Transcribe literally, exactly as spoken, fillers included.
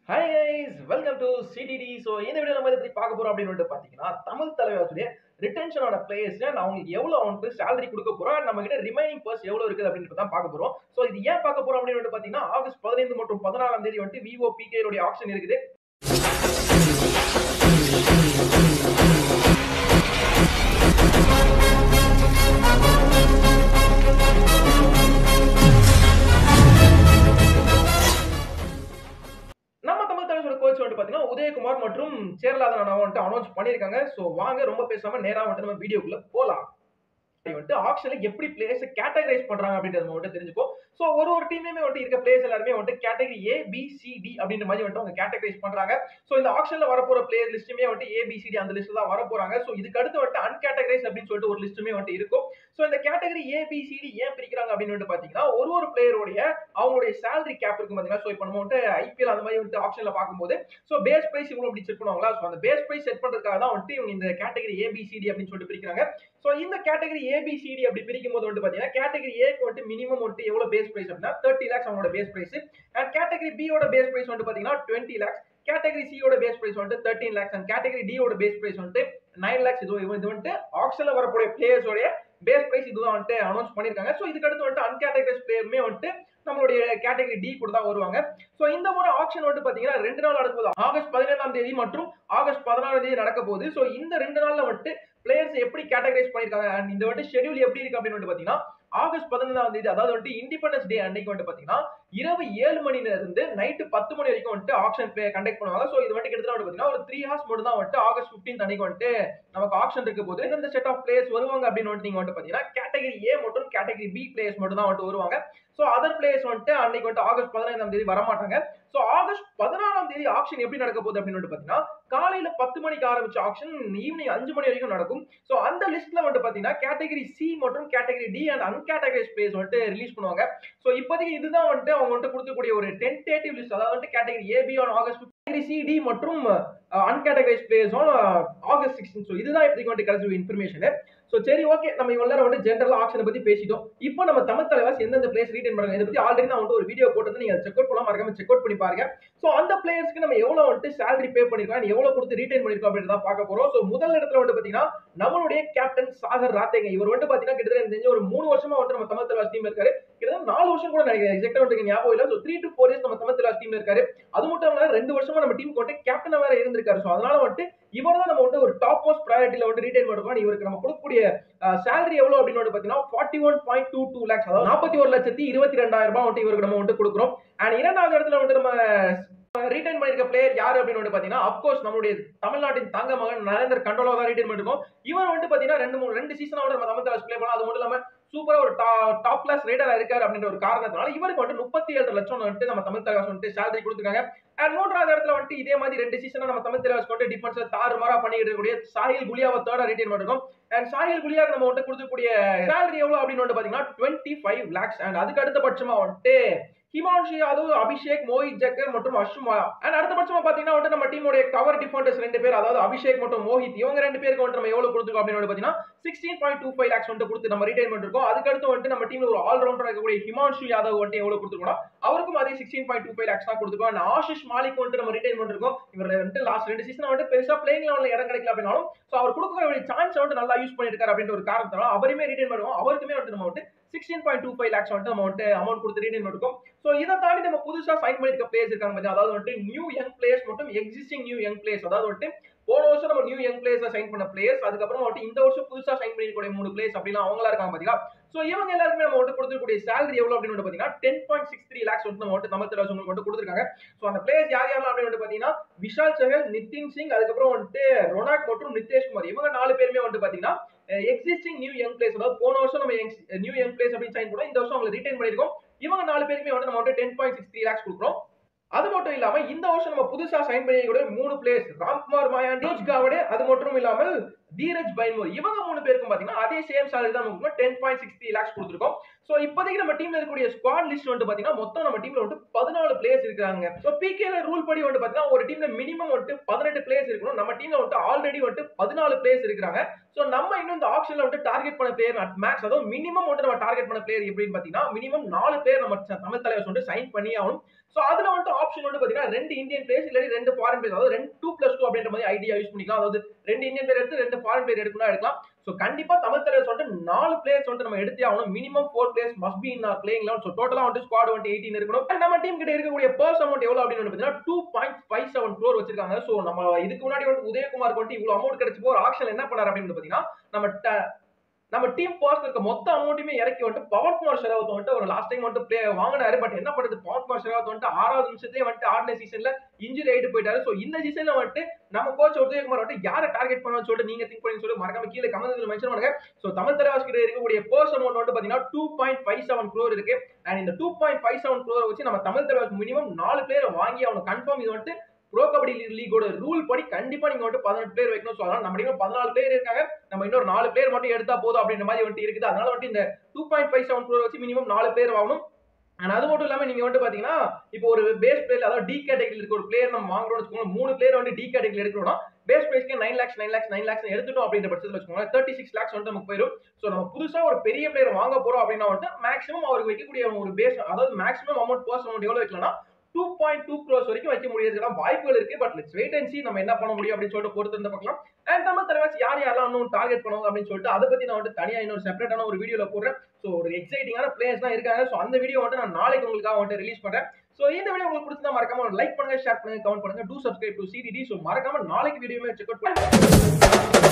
Hi guys, welcome to C T D. So இந்த video நம்ம எப்படி பார்க்க போறோம் அப்படினு பாத்தீங்கன்னா தமிழ் தலைவாசுடைய ரிட்டென்ஷனோட பிளேயர்ஸ் நான் உங்களுக்கு எவ்வளவு அமௌண்ட் salary கொடுக்க போறோம் நம்ம கிட்ட ரிமைனிங் பர்ஸ் எவ்வளவு இருக்குது அப்படினு தான் பார்க்க போறோம். சோ இது ஏன் பார்க்க போறோம் அப்படினு பாத்தீங்கன்னா ஆகஸ்ட் பதினைந்து மற்றும் பதினாறாம் தேதி வந்து Vivo P K உடைய ஆக்ஷன் இருக்குது. கோச் வந்து பாத்தீங்கன்னா உதயகுமார் மற்றும் சேர்லாதன் அண்ணா வந்து அனௌன்ஸ் பண்ணிருக்காங்க. சோ வாங்க ரொம்ப பேசாம நேரா வந்து நம்ம வீடியோக்குள்ள போலாம். வந்து ஆக்ஷன்ல எப்படி பிளேயர்ஸ் கேட்டகரைஸ் பண்றாங்க அப்படின்றது நம்ம வந்து தெரிஞ்சுப்போம். சோ ஒரு ஒரு டீம்லயுமே வந்து இருக்க பிளேயர்ஸ் எல்லாரும் வந்து category A B C D அப்படின்ற மாதிரி வந்து அவங்க கேட்டகரைஸ் பண்றாங்க. சோ இந்த ஆக்ஷன்ல வர போற பிளேயர் லிஸ்ட்லயே வந்து A B C D அந்த லிஸ்ட்ல தான் வர போறாங்க. சோ இதுக்கு அடுத்து வந்து அன்கேட்டகரைஸ் அப்படினு சொல்லிட்டு ஒரு லிஸ்ட்மே வந்து இருக்கும். சோ இந்த category A B C D ஏன் பிரிக்கிறாங்க அப்படினு வந்து பாத்தீங்கன்னா ஒரு ஒரு பிளேயரோட அவங்களுடைய salary cap இருக்கு பாத்தீங்கன்னா. சோ இப்போ நம்ம வந்து I P L அந்த மாதிரி வந்து ஆக்ஷன்ல பாக்கும்போது சோ பேஸ் பிரைஸ் இவ்வளவு அப்படி செட் பண்ணுவாங்களா. சோ அந்த பேஸ் பிரைஸ் செட் பண்றதுக்காக தான் வந்து இவங்க இந்த category A B C D அப்படினு சொல்லிட்டு பிரிக்கிறாங்க. சோ இந்த category A B C D அப்படி பிரிக்கும்போது வந்து பாத்தீங்கன்னா கேட்டகரி A க்கு வந்து மினிமம் வந்து எவ்வளவு பேஸ் பிரைஸ் அப்படினா thirty lakhs அவங்களோட base price. And category B ஓட பேஸ் பிரைஸ் வந்து பாத்தீங்கன்னா twenty lakhs. கேட்டகரி C ஓட பேஸ் பிரைஸ் வந்து thirteen lakhs and category D ஓட பேஸ் பிரைஸ் வந்து nine lakhs. இது இது வந்து ஆக்ஷன்ல வரக்கூடிய பிளேயர்ஸ் ஓட பேஸ் பிரைஸ் இதுதான் வந்து அனௌன்ஸ் பண்ணிருக்காங்க. சோ இதுக்கு அடுத்து வந்து அன்கேட்டகரைஸ் பிளேயர்மே வந்து நம்மளுடைய கேட்டகரி D கூட தான் வருவாங்க. சோ இந்த முறை ஆக்ஷன் வந்து பாத்தீங்கன்னா ரெண்டு நாள் நடக்க போகுது. ஆகஸ்ட் பதினைந்தாம் தேதி மற்றும் ஆகஸ்ட் பதினாறாம் தேதி நடக்க போகுது. சோ இந்த ரெண்டு நாள்ல வந்து பிளேயர்ஸ் எப்படி கேட்டகரைஸ் பண்ணிருக்காங்க and இந்த வந்து ஷெட்யூல் எப்படி இருக்கு அப்படின்னு வந்து பாத்தீங்கன்னா ஆகஸ்ட் பதினைந்தாம் தேதி அதாவது வந்து இண்டிபெண்டன்ஸ் டே அன்னைக்கு வந்து பாத்தீங்கன்னா இரவு ஏழு மணில இருந்து நைட் பத்து மணி வரைக்கும் வந்து ஆக்ஷன் கண்டக்ட் பண்ணுவாங்க. சோ இது வந்து கிட்டத்தட்ட வந்து பாத்தீங்கன்னா ஒரு three hours மட்டும் தான் வந்து ஆகஸ்ட் fifteenth அன்னைக்கு வந்து நமக்கு ஆக்ஷன் இருக்க போகுது. இந்த செட் ஆஃப் பிளேயர்ஸ் வருவாங்க அப்படின்னு வந்து நீங்க வந்து பாத்தீங்கன்னா கேட்டகரி A மற்றும் கேட்டகரி B பிளேயர்ஸ் மட்டும் தான் வந்து வருவாங்க. சோ அதர் பிளேயர்ஸ் வந்து அன்னைக்கு வந்து ஆகஸ்ட் பதினைந்தாம் தேதி வர மாட்டாங்க. சோ ஆகஸ்ட் பதினாறாம் தேதி ஆக்ஷன் எப்படி நடக்க போகுது அப்படின்னு வந்து பாத்தீங்கன்னா காலையில பத்து மணிக்கு ஆரம்பிச்ச ஆக்ஷன் ஈவினிங் அஞ்சு மணி வரைக்கும் நடக்கும். சோ அந்த லிஸ்ட்ல வந்து பாத்தீங்கன்னா கேட்டகரி C மற்றும் category D and uncategorised players வந்து ரிலீஸ் பண்ணுவாங்க. சோ இப்போதைக்கு இதுதான் வந்து அவங்க வந்து கொடுக்கக்கூடிய ஒரு டென்டேட்டிவ் லிஸ்ட். அதாவது வந்து category A B on August category C D மற்றும் uncategorised players on August sixteenth. So இதுதான் இப்போதைக்கு வந்து கிடைச்ச இன்ஃபர்மேஷன். சோ சரி ஓகே நம்ம இவ்வளவு நேரம் வந்து ஜெனரல் ஆக்ஷனை பத்தி பேசிட்டோம். இப்போ நம்ம தமிழ் தலைவாஸ் எந்தெந்த பிளேயர்ஸ் ரீடைன் பண்றாங்க இதை பத்தி ஆல்ரெடி நான் வந்து ஒரு வீடியோ போட்டு நீங்க செக் அவுட் பண்ணலாம், மறக்காம செக் அவுட் பண்ணி பாருங்க. சோ அந்த பிளேயர்ஸ்க்கு நம்ம எவ்வளவு வந்து salary பே பண்ணிருக்கோம் எவ்வளவு கொடுத்து ரீடைன் பண்ணிருக்கோம் அப்படின்றத பார்க்க போறோம். சோ முதல் இடத்துல வந்து பாத்தீங்கன்னா நம்மளுடைய கேப்டன் சாகர் ராத்தேங்க. இவர் வந்து பாத்தீங்கன்னா கிட்டத்தட்ட தெரிஞ்ச ஒரு மூணு வருஷமா வந்து நம்ம தமிழ் தலைவாஸ் டீம்ல இருக்காரு. கிட்டத்தட்ட நாலு வருஷம் கூட நினைக்கிறேன், எக்ஸாக்ட்டா வந்து ஞாபகம் இல்ல. So three to four years நம்ம தமிழ் தலைவாஸ் டீம்ல இருக்காரு. அது மட்டும் இல்லாம ரெண்டு வருஷமா நம்ம டீமுக்கு வந்து கேப்டனா வேற இருந்திருக்காரு. சோ அதனால வந்து இவர் தான் நம்ம வந்து ஒரு டாப் மோஸ்ட் பிரையாரிட்டில வந்து ரீடைன் பண்ணுறோம். இவருக்கு நம்ம கொடுக்கக்கூடிய salary எவ்வளவு அப்படின்னு வந்து பாத்தீங்கன்னா forty-one point two two lakhs, அதாவது நாற்பத்தி ஒரு லட்சத்தி இருபத்தி ரெண்டாயிரம் ரூபாய் வந்து இவருக்கு நம்ம வந்து கொடுக்கிறோம். அண்ட் இரண்டாவது இடத்துல வந்து நம்ம ரீடைன் பண்ணிருக்க பிளேயர் யாரு அப்படின்னு வந்து பாத்தீங்கன்னா அப்கோர்ஸ் நம்மளுடைய தமிழ்நாட்டின் தங்க மகன் நரேந்தர் கண்டோலா தான் ரீடைன் பண்ணிருக்கோம். இவர் வந்து பாத்தீங்கன்னா ரெண்டு மூணு ரெண்டு சீசனா வந்து நம்ம தமிழ் தலைவாஸ் ப்ளே பண்ணலாம். அது மட்டும் இல்லாம சூப்பரா ஒரு டாப் கிளாஸ் ரைடரா இருக்காரு அப்படின்ற ஒரு காரணத்தினால இவருக்கு வந்து முப்பத்தி ஏழு லட்சம் வந்து நம்ம தமிழ் தலைவாஸ் வந்து salary கொடுத்துருக்காங்க. அண்ட் மூன்றாவது இடத்துல வந்து இதே மாதிரி ரெண்டு சீசனா நம்ம தமிழ் தலைவாஸ் வந்து டிஃபென்ஸ்ல தாறுமாறா பண்ணிட்டு இருக்கக்கூடிய சாஹில் குலியாவை தேர்டா ரீடைன் பண்ணிருக்கோம். அண்ட் சாஹில் குலியாக்கு நம்ம வந்து கொடுக்கக்கூடிய salary எவ்வளவு அப்படின்னு வந்து பாத்தீங்கன்னா twenty-five lakhs. அண்ட் அதுக்கு அடுத்த பட்சமா வந்து ஹிமான்ஷு யாதவ், அபிஷேக், மோஹித் ஜக்கர் மற்றும் அஷ்மா. அண்ட் அடுத்த பட்சமா பாத்தீங்கன்னா வந்து நம்ம டீமோட கவர் டிஃபெண்டர்ஸ் ரெண்டு பேர், அதாவது அபிஷேக் மற்றும் மோஹித், இவங்க ரெண்டு பேருக்கு வந்து நம்ம எவ்வளவு கொடுத்துருக்கோம் அப்படின்னு வந்து பாத்தீங்கன்னா sixteen point two five lakhs வந்து கொடுத்து நம்ம ரீடைன் பண்ணிருக்கோம். அதுக்கு அடுத்து வந்து நம்ம டீம்ல ஒரு ஆல் ரவுண்டரா இருக்கக்கூடிய ஹிமான்ஷு யாதவ் வந்து எவ்வளவு கொடுத்துருக்கோம் அவருக்கும் அதே sixteen point two five lakhs தான் கொடுத்துருக்கோம். ஆஷிஷ் மாலிக் வந்து நம்ம ரீடைன் பண்ணிருக்கோம். இவர் வந்து லாஸ்ட் ரெண்டு சீசன் வந்து பெருசா பிளேயிங் லெவல்ல இடம் கிடைக்கல அப்படினாலும் சோ அவர் கொடுக்கக்கூடிய சான்ஸ் வந்து நல்லா யூஸ் பண்ணிருக்காரு அப்படின்ற ஒரு காரணத்தால அவரையுமே ரீடைன் பண்ணுவோம். அவருக்குமே வந்து நம்ம வந்து sixteen point two five lakhs வந்து நம்ம வந்து அமௌண்ட் கொடுத்து ரீடைன் பண்ணிருக்கோம். சோ இத தாண்டி நம்ம புதுசா சைன் பண்ணிருக்க பிளேயர்ஸ் இருக்காங்க பாத்தீங்க, அதாவது வந்து நியூ யங் பிளேயர்ஸ் மற்றும் எக்ஸிஸ்டிங் நியூ யங் பிளேயர்ஸ். அதாவது வந்து போன வருஷம் நம்ம நியூ யங் பிளேயர்ஸ் சைன் பண்ண பிளேயர்ஸ், அதுக்கப்புறம் வந்து இந்த வருஷம் புதுசா சைன் பண்ணிருக்கக்கூடிய மூணு பிளேயர்ஸ் அப்படிலாம் அவங்களா இருக்காங்க பாத்தீங்களா. சோ இவங்க எல்லாருமே நம்ம வந்து கொடுத்துக்கூடிய salary எவ்வளவு அப்படின்னு வந்து பாத்தீங்கன்னா ten point six three lakhs வந்து நம்ம வந்து தமிழ் தலைவாஸ் உங்களுக்கு வந்து கொடுத்திருக்காங்க. சோ அந்த பிளேயர்ஸ் யார் யாரெல்லாம் அப்படின்னு வந்து பாத்தீங்கன்னா விஷால் சஹல், நிதின் சிங், அதுக்கப்புறம் வந்து ரொனாக் மற்றும் நிதேஷ் குமார், இவங்க நாலு பேருமே வந்து பாத்தீங்கன்னா எக்ஸிஸ்டிங் நியூ யங் பிளேயர்ஸ். அதாவது போன வருஷம் நம்ம நியூ யங் பிளேயர்ஸ் அப்படின்னு சைன் பண்ணோம், இந்த வருஷம் அவங்க ரீடைன் பண்ணிருக்கோம். இவங்க நாலு பேருமே வந்து நம்ம வந்து ten point six three lakhs கொடுக்குறோம். அது மட்டும் இல்லாம இந்த வருஷம் நம்ம புதுசா சைன் பண்ணிய மூணு பிளேயர்ஸ் ராம்குமார் மாயாண்டி, காவடே, அது மட்டும் இல்லாமல் தீரஜ் பைன்மோர், இவங்க மூணு பேருக்கும் பாத்தீங்கன்னா அதே சேம் salary தான் நமக்கு ten point six three lakhs கொடுத்திருக்கோம். சோ இப்போதைக்கு நம்ம டீம்ல இருக்கக்கூடிய ஸ்குவாட் லிஸ்ட் வந்து பாத்தீங்கன்னா மொத்தம் நம்ம டீம்ல வந்து பதினாலு பிளேயர்ஸ் இருக்காங்க. சோ பிகே ரூல் படி வந்து பாத்தீங்கன்னா ஒரு டீம்ல மினிமம் வந்து பதினெட்டு பிளேயர்ஸ் இருக்கணும். நம்ம டீம்ல வந்து ஆல்ரெடி வந்து பதினாலு பிளேயர்ஸ் இருக்காங்க. சோ நம்ம இன்னும் இந்த ஆக்ஷன்ல வந்து டார்கெட் பண்ண பிளேயர் அட் மேக்ஸ், அதாவது மினிமம் வந்து நம்ம டார்கெட் பண்ண பிளேயர் எப்படின்னு பாத்தீங்கன்னா மினிமம் நாலு பேர் நம்ம தமிழ் தலைவாஸ் வந்து சைன் பண்ணி ஆகணும். சோ அதுல வந்து ஆப்ஷன் வந்து பாத்தீங்கன்னா ரெண்டு இந்தியன் பிளேயர்ஸ் இல்ல ரெண்டு ஃபாரின் பிளேயர்ஸ், அதாவது ரெண்டு டூ பிளஸ் டூ அப்படின்ற மாதிரி ஐடியா யூஸ் பண்ணிக்கலாம். அதாவது ரெண்டு இந்தியன் பிளேயர் எடுத்து ரெண்டு ஃபாரின் பிளேயர் எடுக்கணும் எடுக்கலாம். சோ கண்டிப்பா தமிழ் தலைவர் சொல்லிட்டு நாலு பிளேயர்ஸ் வந்து நம்ம எடுத்தே ஆகணும். Minimum four players must be in our playing eleven. So டோட்டலா வந்து ஸ்குவாட் வந்து எயிட்டீன் இருக்கணும். நம்ம டீம் கிட்ட இருக்கக்கூடிய பர்ஸ் அமௌண்ட் எவ்வளவு அப்படின்னு பாத்தீங்கன்னா two point five seven crore வச்சிருக்காங்க. சோ நம்ம இதுக்கு முன்னாடி வந்து உதயகுமார் வந்து இவ்வளவு அமௌண்ட் கிடைச்சப்போ ஒரு ஆக்ஷன் என்ன பண்ணாரு அப்படின்னு பாத்தீங்கன்னா நம்ம நம்ம டீம் பர்ஸ் இருக்க மொத்த அமௌண்ட்டுமே இறக்கி வந்துட்டு பவன்குமார் ஷெராவத் வந்துட்டு ஒரு லாஸ்ட் டைம் வந்துட்டு பிளே வாங்கினாரு. பட் என்ன பண்ணுறது, பவன்குமார் ஷெராவத் வந்துட்டு ஆறாவது நிமிஷத்துலேயே வந்துட்டு ஆடின சீசன்ல இன்ஜுரி ஆயிட்டு போயிட்டாரு. ஸோ இந்த சீசன்ல வந்துட்டு நம்ம கோச் உதயகுமார் வந்துட்டு யாரை டார்கெட் பண்ணணும்னு சொல்லிட்டு நீங்க திங்க் பண்ணி சொல்லி மறக்காம கீழே கமெண்ட்ஸ்ல மென்ஷன் பண்ணுங்க. ஸோ தமிழ் தலைவாஸ் கிட்ட இருக்கக்கூடிய பர்ஸ் அமௌண்ட் வந்து பாத்தீங்கன்னா two point five seven crore இருக்கு. அண்ட் இந்த two point five seven crore வச்சு நம்ம தமிழ் தலைவாஸ் மினிமம் நாலு பிளேயர் வாங்கி அவனுக்கு கன்ஃபார்ம் இது வந்துட்டு ப்ரோ கபடி லீகோட ரூல் படி கண்டிப்பா நீங்க வந்து பதினெட்டு பேர் வைக்கணும். அதனால நம்ம டீம் பதினாலு பேர் இருக்காங்க, நம்ம இன்னொரு நாலு பேர் மட்டும் எடுத்தா போதும் அப்படின்ற மாதிரி வந்து இருக்குது. அதனால வந்து இந்த two point five seven crore வச்சு மினிமம் நாலு பேர் வாங்கணும். அண்ட் அது மட்டும் இல்லாம நீங்க வந்து பாத்தீங்கன்னா இப்போ ஒரு பேஸ் பிளேயர், அதாவது டி கேட்டகரியில் இருக்க ஒரு பிளேயர் நம்ம வாங்குறோம்னு வச்சுக்கோங்க, மூணு பிளேயர் வந்து டி கேட்டகரியில் எடுக்கணும்னா பேஸ் பிரைஸ்க்கு nine lakhs nine lakhs nine lakhs எடுத்துட்டோம் அப்படின்ற பட்சத்தில் வச்சுக்கோங்க தேர்ட்டி சிக்ஸ் லேக்ஸ் வந்து நமக்கு போயிடும். ஸோ நம்ம புதுசா ஒரு பெரிய பிளேயர் வாங்க போறோம் அப்படின்னா வந்து மேக்ஸிமம் அவருக்கு வைக்கக்கூடிய ஒரு பேஸ், அதாவது மேக்ஸிமம் அமௌண்ட் பர்ஸ் அமௌண்ட் எவ்வளவு வைக்கலாம்னா டூ பாயிண்ட் டூ crores வரைக்கும் வைக்க முடியாதுன்னா வாய்ப்புகள் இருக்கு. But let's wait and see நம்ம என்ன பண்ண முடியும் அப்படின்னு சொல்லிட்டு பொறுத்து இருந்து பார்க்கலாம். அண்ட் தமிழ் தலைவாஸ் யார் யாரெல்லாம் இன்னும் டார்கெட் பண்ணுவாங்க அப்படின்னு சொல்லிட்டு அதை பத்தி நான் வந்து தனியா இன்னொரு செப்பரேட்டான ஒரு வீடியோல போடுறேன். ஸோ ஒரு எக்ஸைட்டிங்கான பிளேயர்ஸ் தான் இருக்காங்க. ஸோ அந்த வீடியோ வந்து நான் நாளைக்கு உங்களுக்காக வந்து ரிலீஸ் பண்றேன். ஸோ இந்த வீடியோ உங்களுக்கு பிடிச்சிருந்தா மறக்காம லைக் பண்ணுங்க, ஷேர் பண்ணுங்க, கமெண்ட் பண்ணுங்க, do subscribe to CTT. So மறக்காம நாளைக்கு வீடியோவே செக் அவுட் பண்ணுங்க.